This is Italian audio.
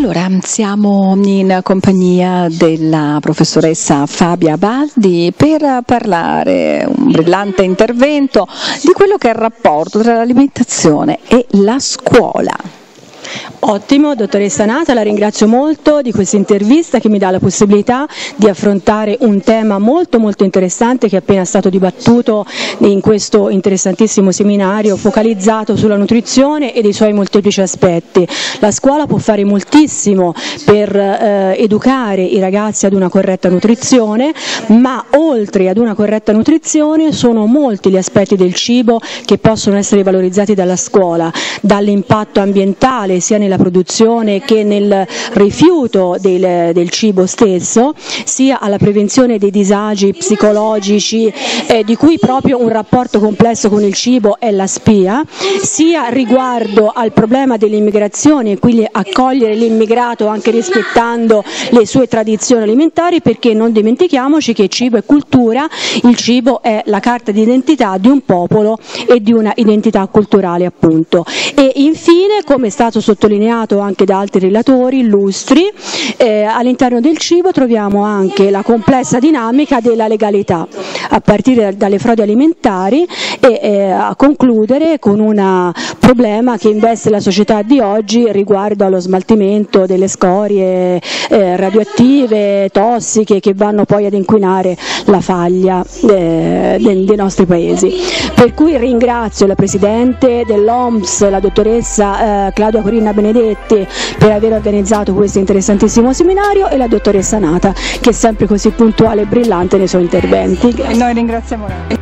Allora, siamo in compagnia della professoressa Fabia Baldi per parlare, un brillante intervento, di quello che è il rapporto tra l'alimentazione e la scuola. Ottimo, dottoressa Nata, la ringrazio molto di questa intervista che mi dà la possibilità di affrontare un tema molto interessante che è appena stato dibattuto in questo interessantissimo seminario focalizzato sulla nutrizione e dei suoi molteplici aspetti. La scuola può fare moltissimo per educare i ragazzi ad una corretta nutrizione, ma oltre ad una corretta nutrizione sono molti gli aspetti del cibo che possono essere valorizzati dalla scuola, dall'impatto ambientale sia nella produzione che nel rifiuto del cibo stesso, sia alla prevenzione dei disagi psicologici di cui proprio un rapporto complesso con il cibo è la spia, sia riguardo al problema dell'immigrazione e quindi accogliere l'immigrato anche rispettando le sue tradizioni alimentari, perché non dimentichiamoci che cibo è cultura, il cibo è la carta d'identità di un popolo e di una identità culturale appunto. E infine, come è stato sottolineato anche da altri relatori illustri, all'interno del cibo troviamo anche la complessa dinamica della legalità, a partire dalle frodi alimentari e a concludere con un problema che investe la società di oggi riguardo allo smaltimento delle scorie radioattive, tossiche, che vanno poi ad inquinare la faglia dei nostri paesi. Per cui ringrazio la Presidente dell'OMS, la dottoressa Claudia Corinna Benedetti, per aver organizzato questo interessantissimo seminario, e la dottoressa Nata, che è sempre così puntuale e brillante nei suoi interventi. E noi ringraziamo lei.